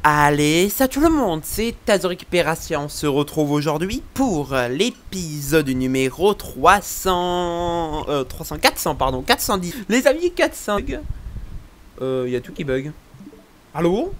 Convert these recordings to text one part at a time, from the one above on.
Allez, salut tout le monde, c'est Tazo Récupération. On se retrouve aujourd'hui pour l'épisode numéro 410. Les amis, 400. Y a tout qui bug. Allô?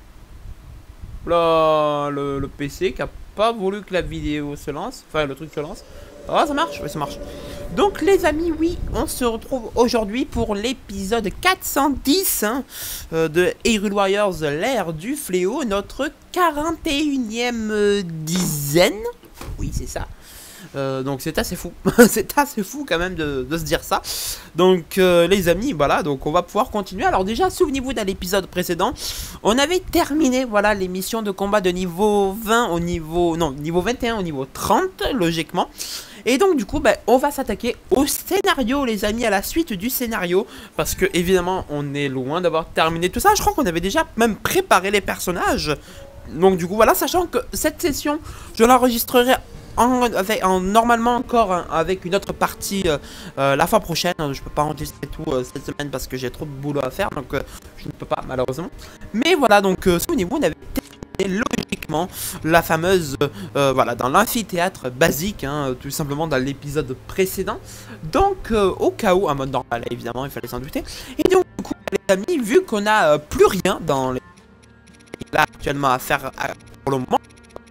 Là, le PC qui a pas voulu que la vidéo se lance. Enfin, le truc se lance. Ah, ça marche? Oui, ça marche. Donc, les amis, oui, on se retrouve aujourd'hui pour l'épisode 410 de Hyrule Warriors, l'ère du fléau, notre 41e dizaine. Oui, c'est ça. Donc c'est assez fou. C'est assez fou quand même de se dire ça. Donc les amis, voilà, donc on va pouvoir continuer. Alors déjà, souvenez-vous dans l'épisode précédent, on avait terminé, voilà, les missions de combat de niveau 20 au niveau... Non, niveau 21 au niveau 30, logiquement. Et donc du coup, on va s'attaquer au scénario, les amis, à la suite du scénario. Parce que évidemment, on est loin d'avoir terminé tout ça. Je crois qu'on avait déjà même préparé les personnages. Donc du coup, voilà, sachant que cette session, je l'enregistrerai normalement encore avec une autre partie la fois prochaine. Je peux pas enregistrer tout cette semaine parce que j'ai trop de boulot à faire, donc je ne peux pas malheureusement. Mais voilà, donc souvenez-vous, on avait terminé logiquement la fameuse voilà, dans l'amphithéâtre basique, tout simplement dans l'épisode précédent. Donc au cas où, en mode normal évidemment, il fallait s'en douter. Et donc du coup, les amis, vu qu'on a plus rien dans les là actuellement à faire pour le moment,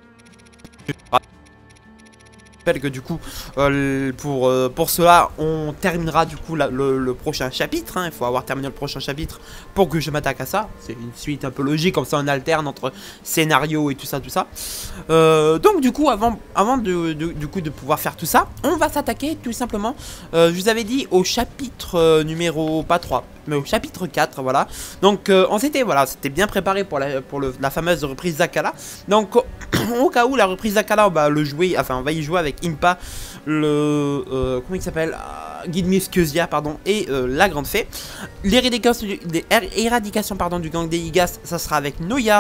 que du coup pour cela on terminera du coup le prochain chapitre, il faut avoir terminé le prochain chapitre pour que je m'attaque à ça. C'est une suite un peu logique, comme ça on alterne entre scénario et tout ça donc du coup avant du coup de pouvoir faire tout ça, on va s'attaquer tout simplement, je vous avais dit, au chapitre numéro, pas 3 mais au chapitre 4, voilà. Donc on s'était, voilà, c'était bien préparé pour la fameuse reprise d'Akala. Donc au cas où la reprise d'Akala, on va le jouer, enfin on va y jouer avec Impa, comment il s'appelle, Guide Muscusia, pardon, et la Grande Fée. L'éradication pardon, du gang des Igas, ça sera avec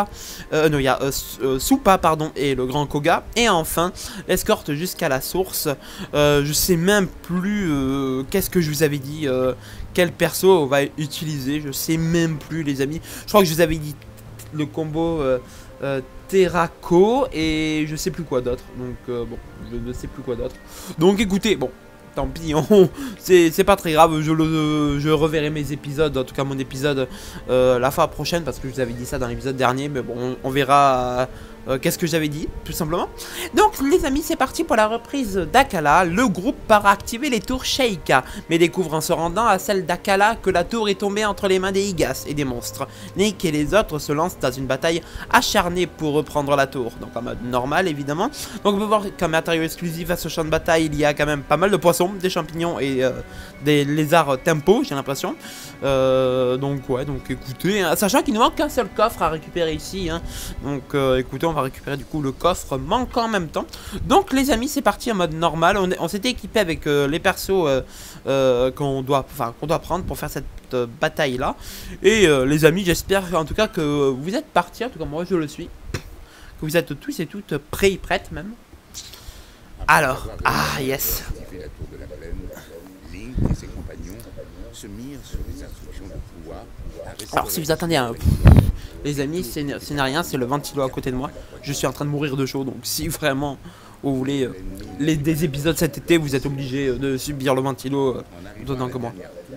Supa, pardon, et le Grand Koga. Et enfin, l'escorte jusqu'à la source. Je sais même plus qu'est-ce que je vous avais dit, quel perso on va utiliser, je sais même plus, les amis. Je crois que je vous avais dit le combo Terraco et je sais plus quoi d'autre. Donc bon, je ne sais plus quoi d'autre. Donc écoutez, bon, tant pis, c'est pas très grave. Je reverrai mes épisodes, en tout cas mon épisode la fois prochaine, parce que je vous avais dit ça dans l'épisode dernier. Mais bon, on verra qu'est-ce que j'avais dit, tout simplement. Donc les amis, c'est parti pour la reprise d'Akala. Le groupe part activer les tours Sheikah, mais découvre en se rendant à celle d'Akala que la tour est tombée entre les mains des Igas et des monstres. Nick et les autres se lancent dans une bataille acharnée pour reprendre la tour, donc en mode normal évidemment. Donc on peut voir qu'en matériau exclusif à ce champ de bataille, il y a quand même pas mal de poissons, des champignons et des lézards tempo, j'ai l'impression. Donc ouais, donc écoutez, sachant qu'il nous manque qu'un seul coffre à récupérer ici, donc écoutez, on va récupérer du coup le coffre manquant en même temps. Donc les amis, c'est parti en mode normal. On s'était équipé avec les persos qu'on doit prendre pour faire cette bataille là. Et les amis, j'espère en tout cas que vous êtes partis, en tout cas moi je le suis, que vous êtes tous et toutes prêts et prêtes même. Alors, yes. Alors si vous attendez les amis, c'est rien, c'est le ventilo à côté de moi. Je suis en train de mourir de chaud, donc si vraiment vous voulez des épisodes cet été, vous êtes obligés de subir le ventilo d'autant que moi.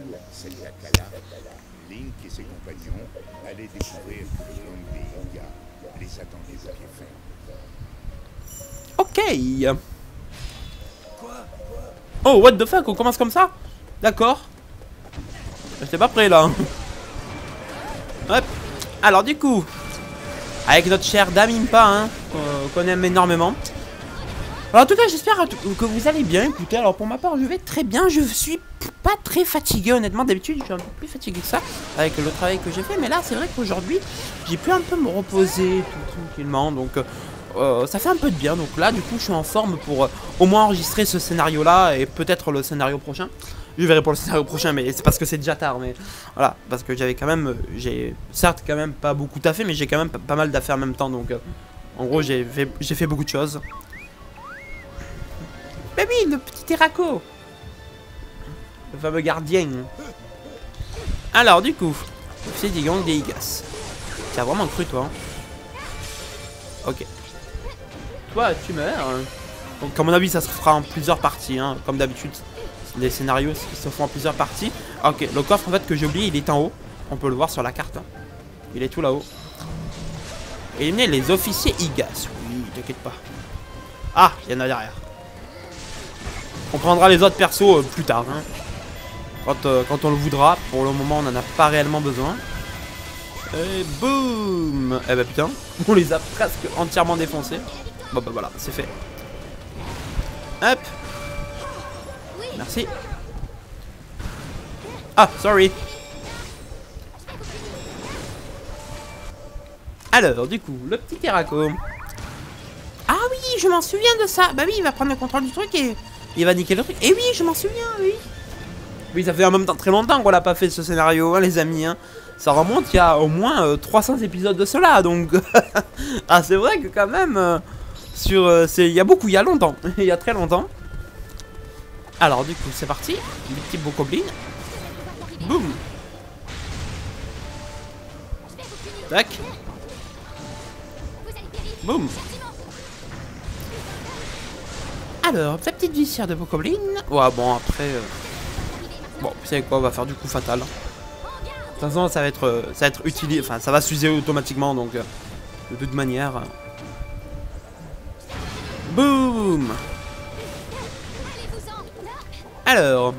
Ok. Oh, what the fuck, on commence comme ça? D'accord. J'étais pas prêt là. Hop. Alors du coup, avec notre cher Dame Impa, qu'on aime énormément. Alors en tout cas, j'espère que vous allez bien. Écoutez, alors pour ma part, je vais très bien. Je suis pas très fatigué, honnêtement. D'habitude, je suis un peu plus fatigué que ça avec le travail que j'ai fait. Mais là, c'est vrai qu'aujourd'hui, j'ai pu un peu me reposer tout tranquillement. Donc ça fait un peu de bien. Donc là, du coup, je suis en forme pour au moins enregistrer ce scénario-là et peut-être le scénario prochain. Je verrai pour le scénario prochain, mais c'est parce que c'est déjà tard. Mais voilà, parce que j'avais quand même, j'ai certes quand même pas beaucoup taffé, mais j'ai quand même pas mal d'affaires en même temps. Donc en gros, j'ai fait beaucoup de choses. Mais oui, le petit Terraco, le fameux gardien. Alors du coup, c'est des gangs des Igas. Tu as vraiment cru toi, Ok. Toi, tu meurs. Donc, à mon avis, ça se fera en plusieurs parties. Hein. Comme d'habitude, les scénarios se font en plusieurs parties. Ok, le coffre en fait que j'ai oublié, il est en haut. On peut le voir sur la carte. Hein. Il est tout là-haut. Éliminer les officiers IGAS. Oui, t'inquiète pas. Ah, il y en a derrière. On prendra les autres persos plus tard. Hein. Quand on le voudra. Pour le moment, on n'en a pas réellement besoin. Et boum. Eh bah putain, on les a presque entièrement défoncés. Bon bah voilà, c'est fait. Hop. Merci. Ah, sorry. Alors, du coup, le petit Terraco. Ah oui, je m'en souviens de ça. Bah oui, il va prendre le contrôle du truc et il va niquer le truc. Et oui, je m'en souviens, oui. Oui, ça fait en même temps très longtemps qu'on l'a pas fait ce scénario, hein, les amis. Hein. Ça remonte il y a au moins 300 épisodes de cela, donc... ah, c'est vrai que quand même... il y a beaucoup, il y a longtemps. Il y a très longtemps. Alors, du coup, c'est parti. Les petits bokoblins. Boum. Tac. Boum. Alors, la petite visière de bokoblin. Ouais, bon, après... Bon, vous savez quoi, on va faire du coup fatal. De toute façon, ça va être utilisé, enfin, ça va s'user automatiquement, donc de toute manière. Boum. Alors,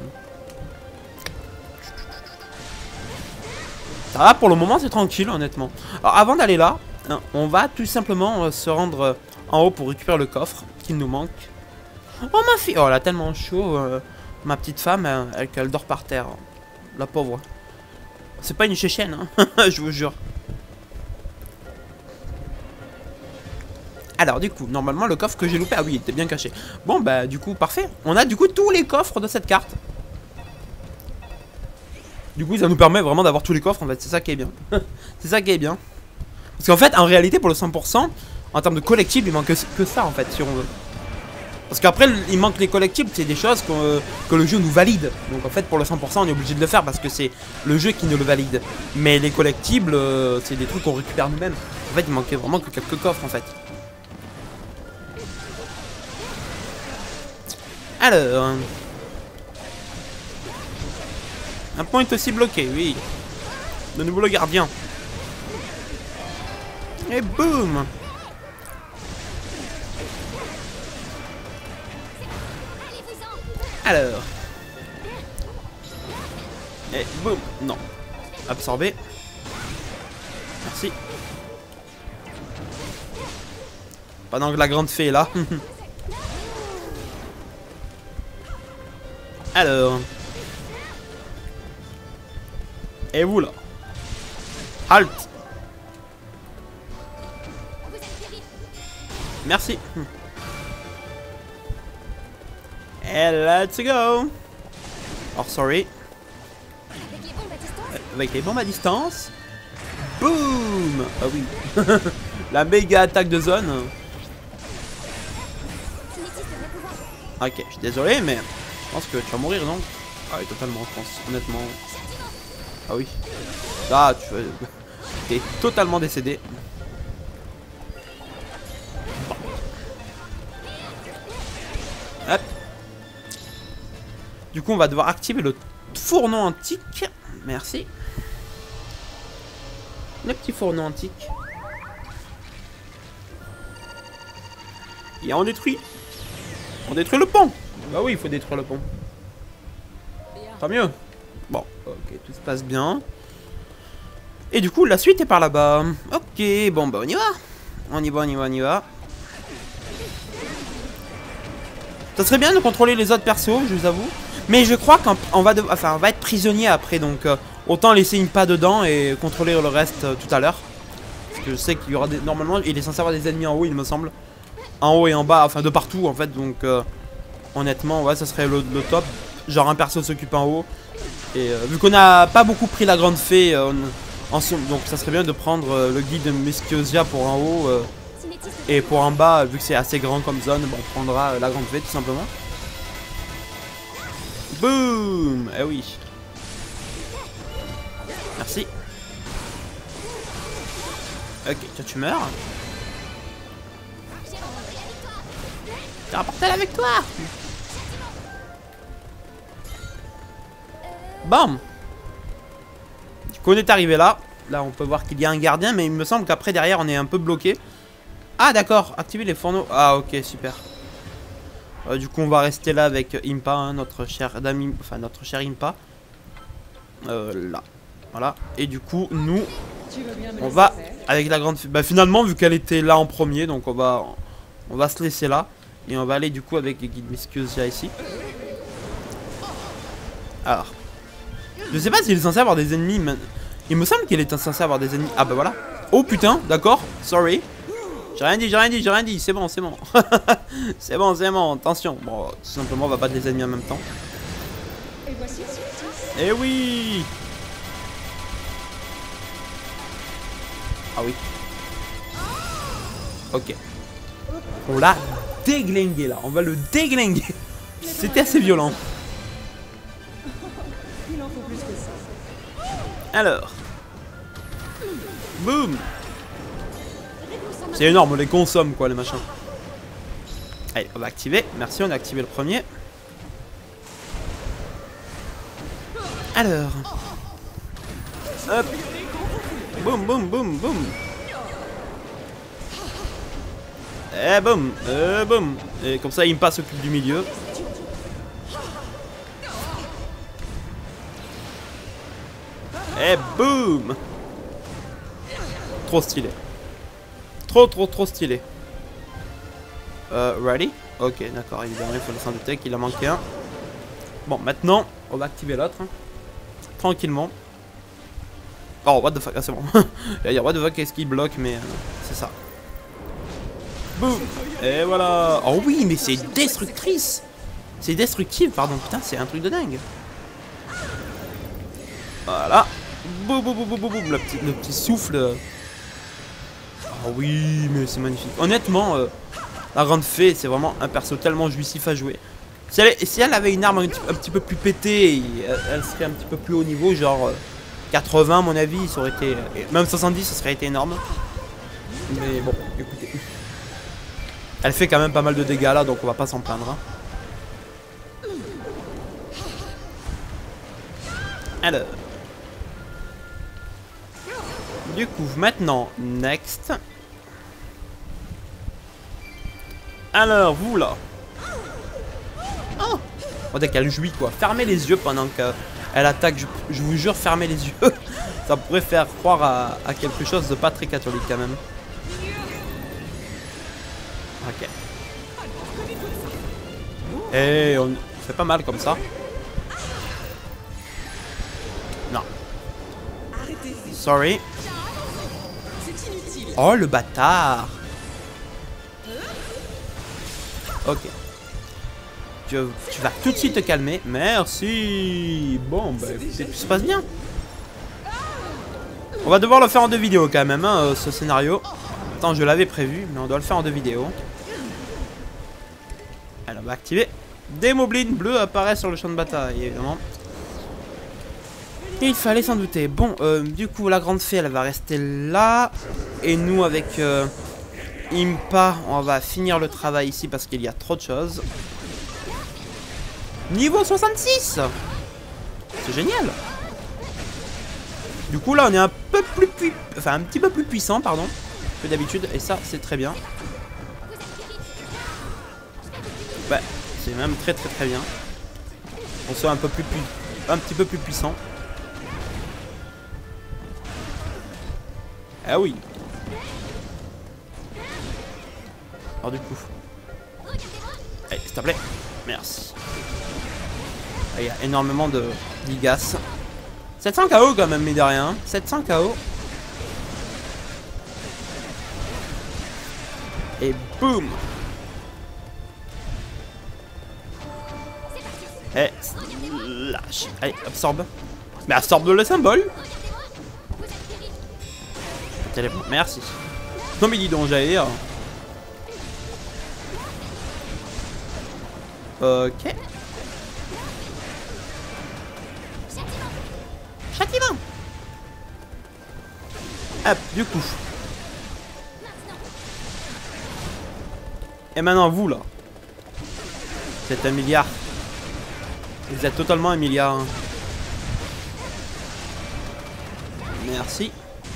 ça va pour le moment, c'est tranquille, honnêtement. Alors, avant d'aller là, hein, on va tout simplement se rendre en haut pour récupérer le coffre qu'il nous manque. Oh ma fille, oh elle a tellement chaud. Ma petite femme, elle dort par terre. La pauvre. C'est pas une Tchétchène, hein. Je vous jure. Alors, du coup, normalement, le coffre que j'ai loupé... Ah oui, il était bien caché. Bon, bah, du coup, parfait. On a, du coup, tous les coffres de cette carte. Du coup, ça nous permet vraiment d'avoir tous les coffres, en fait. C'est ça qui est bien. C'est ça qui est bien. Parce qu'en fait, en réalité, pour le 100%, en termes de collectibles, il manque que ça, en fait, si on veut. Parce qu'après, il manque les collectibles, c'est des choses que le jeu nous valide. Donc en fait, pour le 100%, on est obligé de le faire parce que c'est le jeu qui nous le valide. Mais les collectibles, c'est des trucs qu'on récupère nous-mêmes. En fait, il manquait vraiment que quelques coffres, en fait. Alors... un point est aussi bloqué, oui. De nouveau le gardien. Et boum. Alors. Et boum. Non. Absorbé. Merci. Pendant que la grande fée est là. Alors. Et vous là. Halt. Merci. Et let's go. Oh sorry. Avec les bombes à distance. Boum. Ah oui. La méga attaque de zone. Ok, je suis désolé, mais je pense que tu vas mourir, non? Ah oui, totalement, je pense, honnêtement. Ah oui. Là, tu es totalement décédé. Bon. Hop. Du coup, on va devoir activer le fourneau antique. Merci. Le petit fourneau antique. Et on détruit. On détruit le pont. Bah oui, il faut détruire le pont. Tant mieux. Bon, ok, tout se passe bien. Et du coup, la suite est par là-bas. Ok, bon, bah on y va. On y va, on y va, on y va. Ça serait bien de contrôler les autres persos, je vous avoue. Mais je crois qu'on va, on va être prisonnier après, donc autant laisser une pas dedans et contrôler le reste tout à l'heure. Parce que je sais qu'il y aura des... Normalement, il est censé avoir des ennemis en haut, il me semble. En haut et en bas, enfin de partout en fait, donc honnêtement, ouais, ça serait le top. Genre un perso s'occupe en haut. Et vu qu'on a pas beaucoup pris la grande fée, donc ça serait bien de prendre le guide de Meskiosia pour en haut. Et pour en bas, vu que c'est assez grand comme zone, bon, on prendra la grande fée tout simplement. Boum. Eh oui. Merci. Ok, toi tu meurs. T'as un portal avec toi. Bam. Du coup on est arrivé là. Là on peut voir qu'il y a un gardien, mais il me semble qu'après derrière on est un peu bloqué. Ah d'accord, activer les fourneaux. Ah ok, super. Du coup on va rester là avec Impa, hein, notre cher Dami, enfin notre cher Impa. Là. Voilà. Et du coup nous on va avec la grande... Bah finalement vu qu'elle était là en premier, donc on va se laisser là. Et on va aller du coup avec Guide Miscusia ici. Alors. Je sais pas s'il est censé avoir des ennemis, mais... Il me semble qu'il est censé avoir des ennemis. Ah bah voilà. Oh putain, d'accord, sorry. J'ai rien dit, c'est bon. c'est bon, attention. Bon, tout simplement on va battre les ennemis en même temps. Et voici le suite. Eh oui. Ah oui. Ok. On l'a déglingué là, on va le déglinguer. C'était assez violent. Il en faut plus que ça. Alors. Boum. C'est énorme, on les consomme quoi les machins. Allez, on va activer. Merci, on a activé le premier. Alors. Hop. Boum, boum, boum, boum. Et boum, boum. Et comme ça, il me passe au cul du milieu. Et boum. Trop stylé. Trop stylé. Ready? Ok, d'accord, évidemment, il faut s'en douter qu'il a manqué un. Bon, maintenant, on va activer l'autre. Hein. Tranquillement. Oh, what the fuck, ah, c'est bon. Il va dire, what the fuck, qu'est-ce qui bloque, mais c'est ça. Boum. Et voilà. Oh oui, mais c'est destructrice. C'est destructive, pardon. Putain, c'est un truc de dingue. Voilà. Boum, boum, boum, boum, boum. Le petit souffle. Oh oui, mais c'est magnifique. Honnêtement, la grande fée, c'est vraiment un perso tellement jouissif à jouer. Si elle avait une arme un petit peu plus pétée, elle serait un petit peu plus haut niveau, genre 80 à mon avis, ça aurait été... Même 70, ça serait été énorme. Mais bon, écoutez. Elle fait quand même pas mal de dégâts là, donc on va pas s'en plaindre. Hein. Alors. Du coup, maintenant, next. Alors, vous là. Oh, oh dès qu'elle jouit quoi. Fermez les yeux pendant qu'elle attaque. Je vous jure, fermez les yeux. Ça pourrait faire croire à quelque chose de pas très catholique quand même. Ok. Et on fait pas mal comme ça. Non. Sorry. Oh le bâtard. Ok. Tu vas tout de suite te calmer. Merci. Bon, bah écoutez, tout se passe bien. On va devoir le faire en 2 vidéos quand même, hein, ce scénario. Attends, je l'avais prévu, mais on doit le faire en 2 vidéos. Alors, on va activer. Des moblins bleus apparaissent sur le champ de bataille, évidemment. Il fallait s'en douter. Bon, du coup, la grande fée, elle va rester là. Et nous, avec Impa, on va finir le travail ici parce qu'il y a trop de choses. Niveau 66. C'est génial. Du coup, là, on est un petit peu plus puissant, pardon, que d'habitude. Et ça, c'est très bien. Ouais, c'est même très bien. On soit un petit peu plus puissant. Ah oui. Alors du coup. Allez, s'il te plaît. Merci. Il y a énormément de gigas. 700 KO quand même, mais de rien. 700 KO. Et boum. Et lâche. Allez, absorbe. Mais absorbe le symbole. Merci. Non mais dis donc, j'allais dire. Ok. Châtiment. Hop, du coup. Et maintenant vous là. Vous êtes un milliard. Vous êtes totalement un milliard. Hein. Merci.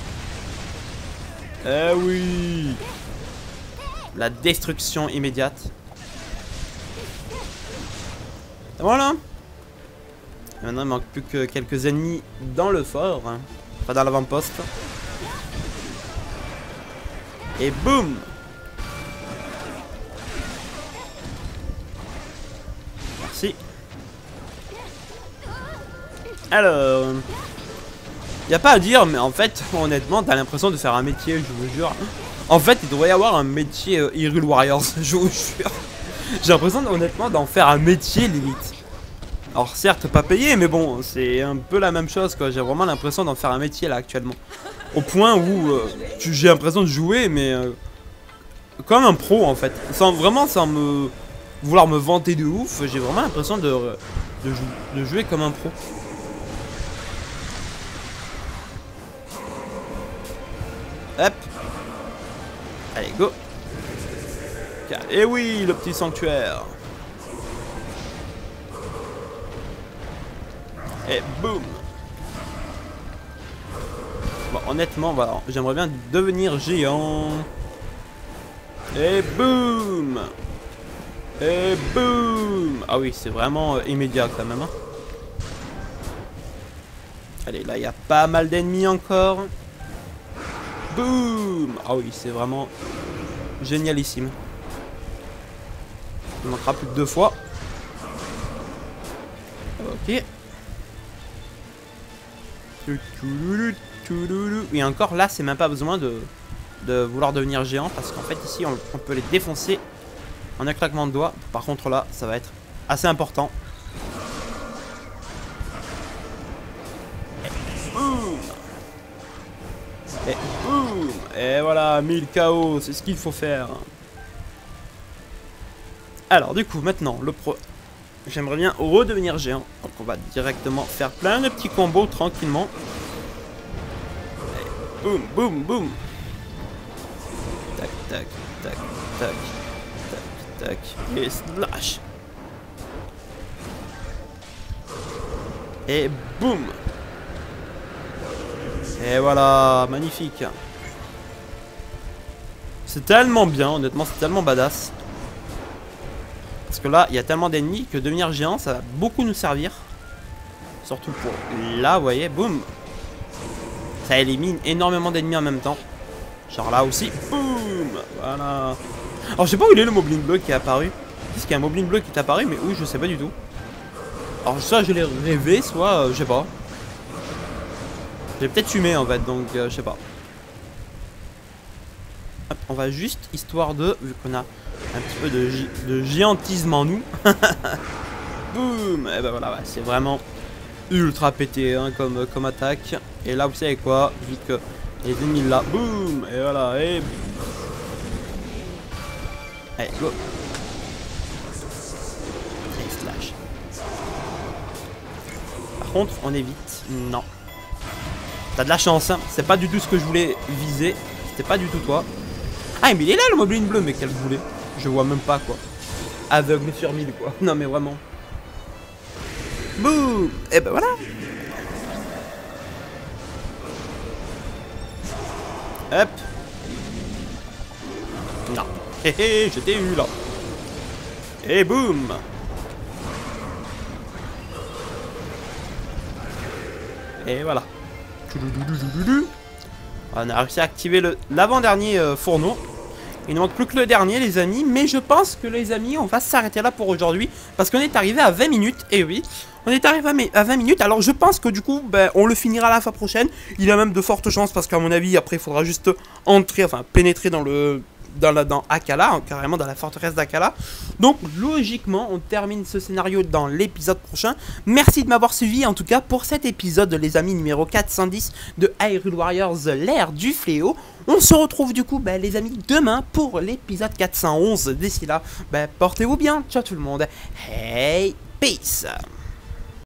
Eh oui. La destruction immédiate. Et voilà. Et maintenant il manque plus que quelques ennemis dans le fort. Hein. Pas dans l'avant-poste. Et boum. Merci. Alors, y a pas à dire, mais en fait, honnêtement, t'as l'impression de faire un métier, je vous jure. En fait, il devrait y avoir un métier Hyrule Warriors, je vous jure. J'ai l'impression, honnêtement, d'en faire un métier limite. Alors, certes, pas payé, mais bon, c'est un peu la même chose, quoi. J'ai vraiment l'impression d'en faire un métier là actuellement. Au point où j'ai l'impression de jouer, mais comme un pro en fait. Sans me vouloir me vanter de ouf, j'ai vraiment l'impression de jouer comme un pro. Hop. Allez, go. Et oui, le petit sanctuaire. Et boum. Bon, honnêtement, voilà, j'aimerais bien devenir géant. Et boum. Et boum. Ah oui, c'est vraiment immédiat quand même. Hein. Allez, là, il y a pas mal d'ennemis encore. Boum. Ah oui, c'est vraiment génialissime. Il manquera plus que 2 fois. Ok. Et encore là, c'est même pas besoin de vouloir devenir géant. Parce qu'en fait, ici, on peut les défoncer en un claquement de doigts. Par contre, là, ça va être assez important. Et boum. Et boum. Et voilà, 1000 KO, c'est ce qu'il faut faire. Alors, du coup, maintenant, j'aimerais bien redevenir géant. Donc, on va directement faire plein de petits combos tranquillement. Et boum, boum, boum. Tac, tac, tac, tac, tac, tac. Et slash. Et boum. Et voilà, magnifique. C'est tellement bien, honnêtement, c'est tellement badass. Parce que là, il y a tellement d'ennemis que devenir géant, ça va beaucoup nous servir. Surtout pour là, vous voyez, boum. Ça élimine énormément d'ennemis en même temps. Genre là aussi, boum. Voilà. Alors, je sais pas où il est le Moblin Bleu qui est apparu. Est-ce qu'il y a un Moblin Bleu qui est apparu, mais où, je sais pas du tout. Alors, soit je l'ai rêvé, soit, je sais pas. J'ai peut-être fumé en fait, donc je sais pas. Hop, on va juste, histoire de, vu qu'on a un petit peu de géantisme en nous. Boum. Et ben voilà, ouais, c'est vraiment ultra pété hein, comme attaque. Et là, vous savez quoi, vu que les ennemis là, boum. Et voilà, et... Allez, go. Et slash. Par contre, on évite. Non. T'as de la chance, hein. C'est pas du tout ce que je voulais viser. C'était pas du tout toi. Ah, mais il est là le Moblin Bleu, mais quel boulet. Je vois même pas quoi. Aveugle sur 1000 quoi. Non, mais vraiment. Boum. Et ben voilà. Hop. Non. Hé hé, je t'ai eu là. Et boum. Et voilà. On a réussi à activer l'avant-dernier fourneau. Il ne manque plus que le dernier les amis. Mais je pense que les amis on va s'arrêter là pour aujourd'hui. Parce qu'on est arrivé à 20 minutes. Et oui, on est arrivé à 20 minutes. Alors je pense que du coup ben, on le finira la fois prochaine. Il a même de fortes chances parce qu'à mon avis après il faudra juste entrer, enfin pénétrer dans Akkala, carrément dans la forteresse d'Akkala. Donc logiquement on termine ce scénario dans l'épisode prochain. Merci de m'avoir suivi en tout cas pour cet épisode les amis numéro 410 de Hyrule Warriors l'ère du fléau. On se retrouve du coup les amis demain pour l'épisode 411. D'ici là portez-vous bien, ciao tout le monde, hey peace.